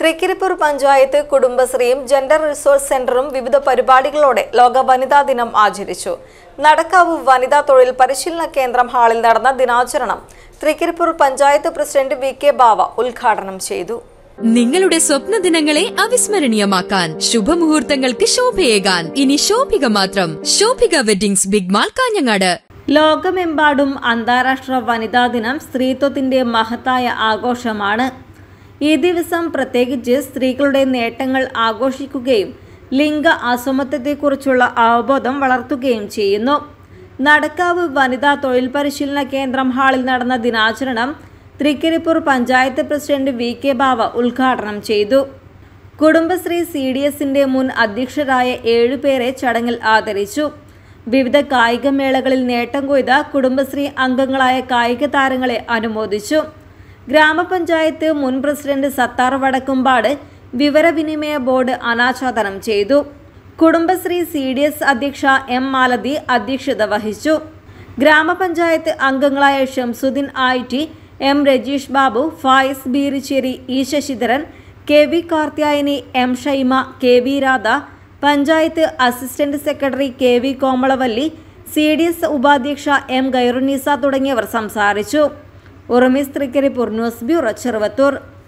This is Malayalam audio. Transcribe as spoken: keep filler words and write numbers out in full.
തൃക്കരിപ്പൂർ പഞ്ചായത്ത് കുടുംബശ്രീയും ജെൻഡർ റിസോഴ്സ് സെന്ററും വിവിധ പരിപാടികളോടെ ലോക വനിതാ ദിനം ആചരിച്ചു. നടക്കാവ് വനിതാ തൊഴിൽ പരിശീലന കേന്ദ്രം ഹാളിൽ നടന്ന ദിനാചരണം Trikaripur panchayat president V K Bava ഉദ്ഘാടനം ചെയ്തു. നിങ്ങളുടെ സ്വപ്ന ദിനങ്ങളെ അവിസ്മരണീയമാക്കാൻ ശുഭമുഹൂർത്തങ്ങൾക്ക് ശോഭയേകാൻ ഇനി ശോഭിക മാത്രം. Shobhika weddings, big mall, Kanhangad. ലോകമെമ്പാടും അന്താരാഷ്ട്ര വനിതാ ദിനം സ്ത്രീത്വത്തിന്റെ മഹത്തായ ആഘോഷമാണ്. ഈ ദിവസം പ്രത്യേകിച്ച് സ്ത്രീകളുടെ നേട്ടങ്ങൾ ആഘോഷിക്കുകയും ലിംഗ അസമത്വത്തെക്കുറിച്ചുള്ള അവബോധം വളർത്തുകയും ചെയ്യുന്നു. നടക്കാവ് വനിതാ തൊഴിൽ പരിശീലന കേന്ദ്രം ഹാളിൽ നടന്ന ദിനാചരണം Trikaripur panchayat president V K Bava ഉദ്ഘാടനം ചെയ്തു. കുടുംബശ്രീ സി ഡി എസിന്റെ മുൻ അധ്യക്ഷരായ ഏഴുപേരെ ചടങ്ങിൽ ആദരിച്ചു. വിവിധ കായികമേളകളിൽ നേട്ടം കൊയ്ത കുടുംബശ്രീ അംഗങ്ങളായ കായിക താരങ്ങളെ അനുമോദിച്ചു. ഗ്രാമപഞ്ചായത്ത് മുൻ പ്രസിഡന്റ് സത്താർ വടക്കുംപാട് വിവരവിനിമയ ബോർഡ് അനാച്ഛാദനം ചെയ്തു. കുടുംബശ്രീ സി ഡി എസ് അധ്യക്ഷ എം മാലതി അധ്യക്ഷത വഹിച്ചു. ഗ്രാമപഞ്ചായത്ത് അംഗങ്ങളായ Shamsuddin Ayitti, M Rajeesh Babu, Fayis Beericheri, E Sasidharan, K V Karthyayani, M Shyma, K V Radha, panchayat assistant secretary K V Komalavalli, C D S ഉപാധ്യക്ഷ എം ഗൈറുന്നീസ തുടങ്ങിയവർ സംസാരിച്ചു. ഉറമിസ് തൃക്കരിപ്പൂർ ന്യൂസ് ബ്യൂറോ, ചെറുവത്തൂർ.